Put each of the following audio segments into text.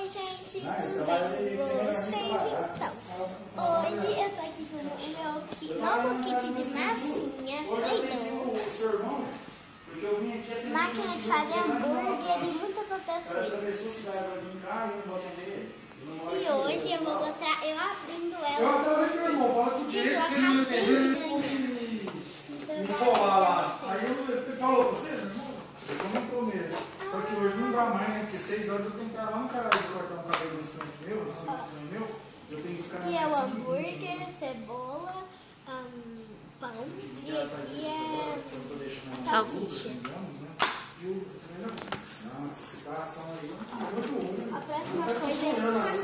gente, tudo bem com vocês? Então, hoje eu tô aqui com o meu novo kit de massinha, Play-Doh, máquina de fazer hambúrguer e muitas outras coisas. E hoje eu vou mostrar eu abrindo ela. Gente, eu acabei de ganhar. Aí ele falou pra você, irmão? Você comentou mesmo. Só que hoje não dá mais, né? Porque 6 horas eu tenho que estar lá no caralho de cortar um cabelo no instante meu, eu tenho que buscar aqui é o hambúrguer, cebola, pão e aqui é salsicha. Nossa, essa situação aí é a próxima coisa é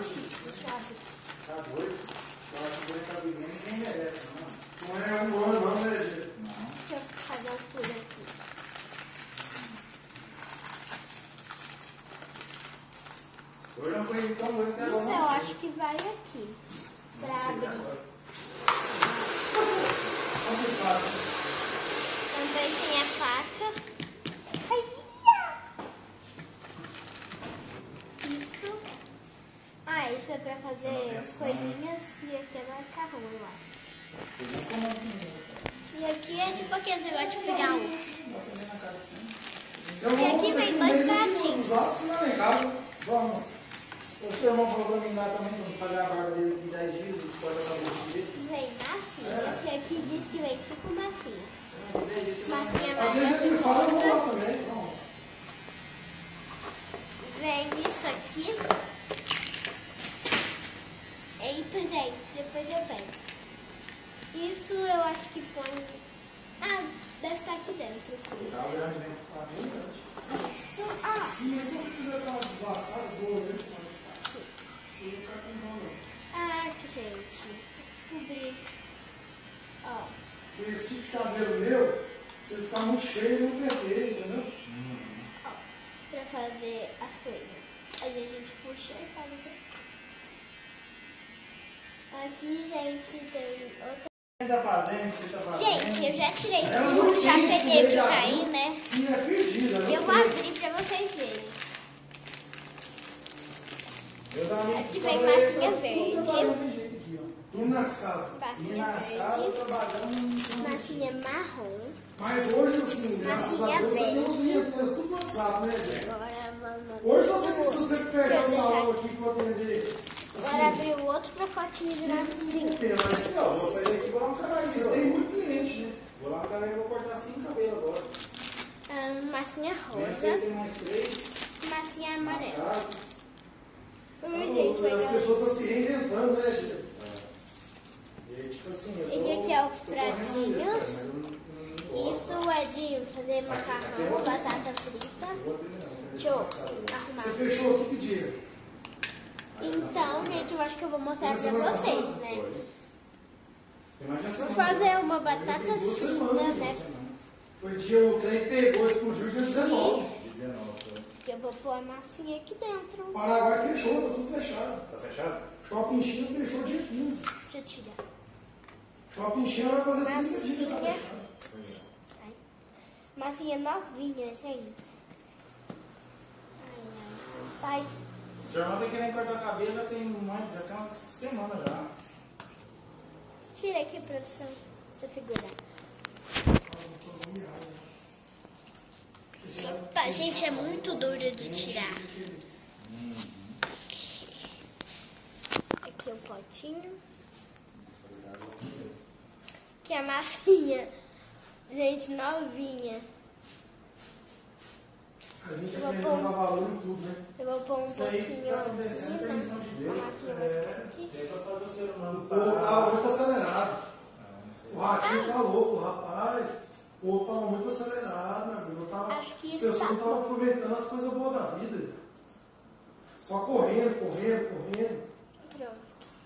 tá doido? Eu acho que ele tá vivendo e quem merece, não. Não é um ano, não, né, gente? Não. Deixa eu fazer um furo aqui. Hoje não foi tão doido até agora. Isso eu acho que vai aqui, pra abrir. Também tem a faca. Isso. Ah, isso é pra fazer as coisinhas e aqui é macarrão, eu acho. E aqui é tipo aquele negócio de pegar ovo. E aqui vem 2 pratinhos. Vamos. O seu irmão falou pra mim lá também, vamos fazer a barba dele aqui 10 dias, pode fazer dele. Vem massinha, que aqui diz que vem 5 massinhas. Massinha às vezes ele fala, eu vou lá também. Vem isso aqui. Eita, gente, depois eu pego. Isso eu acho que põe... Ah, deve estar aqui dentro. Tá grande, né? Tá bem grande. Isso, ah. Sim, mas se você quiser dar uma deslastada, boa, né? Ah, gente, descobri. Ó. Esse tipo de cabelo meu, se ele ficar muito cheio, eu não penteio, entendeu? Ó, pra fazer as coisas. Aí a gente puxa e faz o resto. Aqui, gente, tem outra. Tá fazendo, você tá fazendo. Gente, eu já tirei tudo, já peguei pra cair, né? E é perdida, né? Eu vou abrir pra vocês verem. Aqui vem massinha verde. E nas casas? Massinha verde. Massinha marrom. Mas hoje, assim, graças a Deus, você não via tudo no WhatsApp, né, gente? Agora vamos. Hoje, se você pegar o salão aqui que eu atender. Agora abrir o outro pacotinho de massinha. Não, vou fazer aqui e vou lá no cabelo. Você tem muito cliente, né? Vou lá no cabelo e vou cortar 5 cabelos agora. Massinha rosa. Tem mais 3. Massinha amarela. As pessoas estão se reinventando, né, gente? Tipo assim, e aqui é os pratinhos. Isso é de fazer macarrão, batata frita. Deixa eu arrumar. Você fechou aqui que dia? Então, gente, eu acho que eu vou mostrar pra vocês, né? Vou fazer fazer uma batata frita, né? Foi dia o trem pegou, explodiu dia 19. Eu vou pôr a massinha aqui dentro. O Paraguai fechou, tá tudo fechado. Tá fechado? Shopping China fechou dia 15. Deixa eu tirar. Shopping China vai fazer 30 dias que tá fechado. Massinha novinha, gente. Sai. O seu irmão tá querendo cortar o cabelo já tem uma semana já. Tira aqui, produção. Deixa eu segurar. Tá, gente, é muito duro de tirar. Aqui é o potinho. Aqui é a massinha. Gente, novinha. A gente aprendeu a dar valor em tudo, né? Eu vou pôr um pouquinho aqui, né? A massinha vai ficar aqui. Isso aí pra fazer o ser humano. O povo tava muito acelerado. O Ratinho falou, o rapaz, o povo tava muito acelerado, meu amigo. Acho que As isso pessoas tá não estavam bom. aproveitando as coisas boas da vida. Só correndo. Pronto.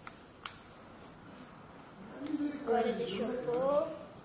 É misericórdia. Agora deixa eu pôr.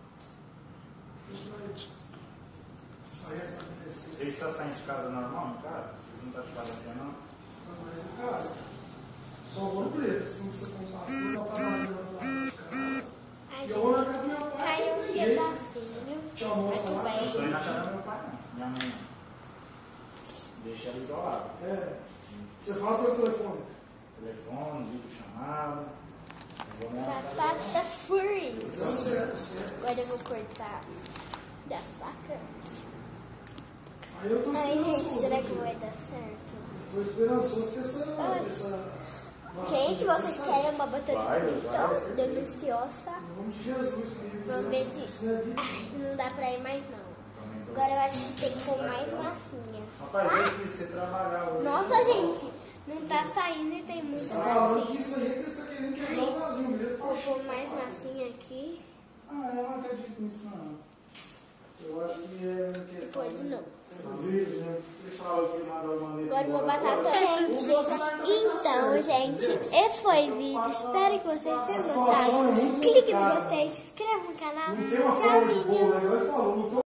Aí essa aconteceu. Vocês só saem de casa normal, cara? Vocês não estão de quarentena, não? Não, mas em casa. Só vou preto. Se você comprar assim, vai parar lá do lado de casa. Ai, E eu vou na casa do meu pai. caiu um daquele jeito. pedacinho. Te almoça lá. Eu tô indo na casa do meu pai, não. Minha mãe não. Deixa ela isolada. É. Você fala pelo telefone. Telefone, vídeo chamado. Batata free. Certo. Agora eu vou cortar da faca. Aí eu tô Ai, gente, esperançoso. será que vai dar certo? Tô esperançoso que essa Gente, vocês querem uma batata Vai, frita deliciosa? Em nome de Jesus, querido. Vamos ver se... Ai, não dá pra ir mais não. Agora eu acho que tem que pôr mais massinha. Rapaz, é difícil você trabalhar hoje. Nossa, gente, não tá saindo e tem muito Você tá falando que massinha. isso aí é que você tá querendo quebrar o Brasil mesmo. Vou pôr mais massinha aqui. Ah, eu não acredito nisso, não. Eu acho que é questão Depois de novo. do vídeo, né? Eles falam que mandaram uma letra. Agora uma batata. Gente, então, gente, esse foi o vídeo. Espero que vocês tenham gostado. Clique no gostei, se inscreva no canal. Não tem uma forma de bolo, né? Agora ele falou, não tem